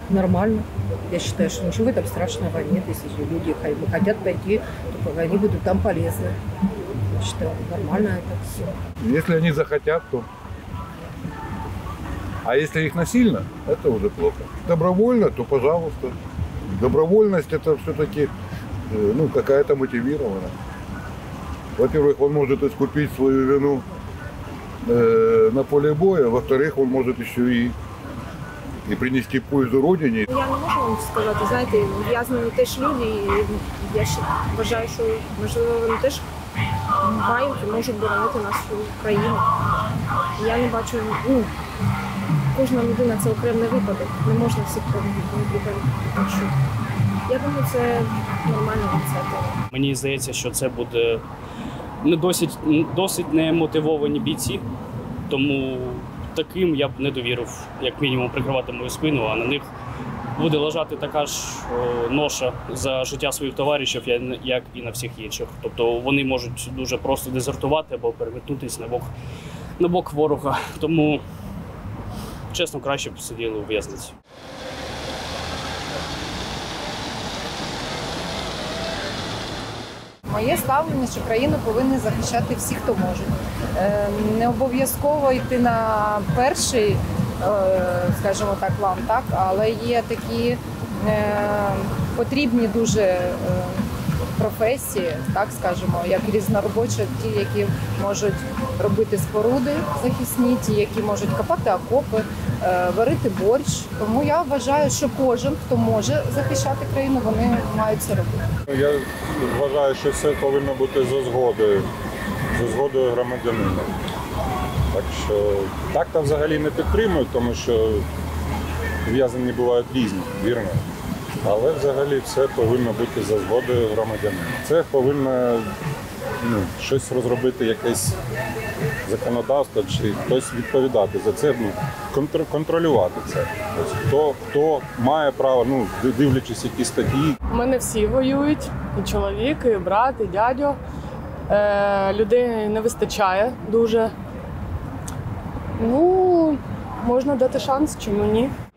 Нормально. Я считаю, что ничего там страшного нет. Если же люди хотят пойти, то они будут там полезны. Я считаю, нормально это все. Если они захотят, то. А если их насильно, это уже плохо. Добровольно, то пожалуйста. Добровольность это все-таки какая-то мотивированная. Во-первых, он может искупить свою вину на поле боя, во-вторых, он может еще и принести пользу родині. Я не можу вам сказати, знаєте, в'язнені теж люди, і я ще вважаю, що можливо вони теж мають і можуть боронити нашу країну. Я не бачу, кожна людина це окремий випадок, не можна всіх вибрати. Так що я думаю, це нормальна ініціатива. Мені здається, що це буде досить немотивовані бійці, тому таким я б не довірив, як мінімум, прикривати мою спину, а на них буде лежати така ж ноша за життя своїх товаришів, як і на всіх інших. Тобто вони можуть дуже просто дезертувати або переметнутися на бок ворога. Тому, чесно, краще б сиділи у в'язниці. Моє ставлення, що країну повинні захищати всі, хто може. Не обов'язково йти на перший, скажімо так, план, так? Але є такі потрібні дуже професії, так скажімо, як різноробочі, ті, які можуть робити споруди захисні, ті, які можуть копати окопи, варити борщ. Тому я вважаю, що кожен, хто може захищати країну, вони мають це робити. Я вважаю, що все повинно бути за згодою громадянина. Так що так-то взагалі не підтримую, тому що в'язані бувають різні, вірно. Але взагалі все повинно бути за згодою громадянина. Це повинно щось розробити, якесь законодавство, чи хтось відповідати за це, контролювати це. Хто має право, дивлячись які статті. У мене всі воюють, і чоловік, і брат, і дядько. Людей не вистачає дуже. Можна дати шанс, чому ні.